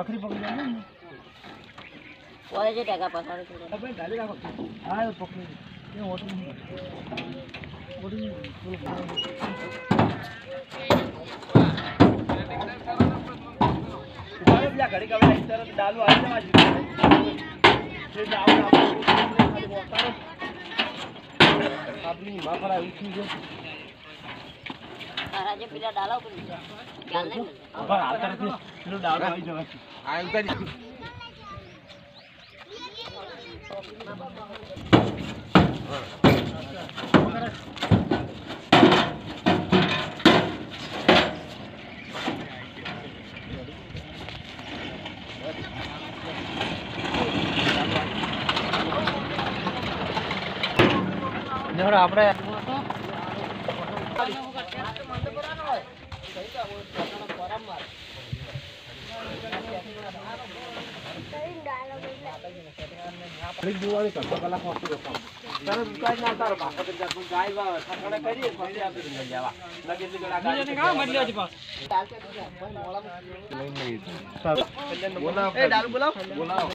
આખરી પકડી જાય ને ઓરે જે ટકા પસાર કરો આપણે ગાડી રાખો હા એ પકડી એ ઓડી ઉભા બીજા ઘડી કવે આવી તરત ડાલુ આવી જવા જે જાવ આપની માફરા ઉઠી છે તારા જે પેલા ડાલા ઉપર ચાલ ને ઉભા આતરથી પેલો ડાલુ આવી જવા આ ઉતારી આપણે જોવાની કરતો કલાક વાંચી રખો તારે દુકાન ના તારો ભાખા તો જાતું ગાય વા ઠકડા કરીએ પછી આપણે લઈ જવા લગે એટલે ગડા ગાય કા મળી લેજો પાસ ચાલતે મોળા બોલાવ એ ડાલ બોલાવ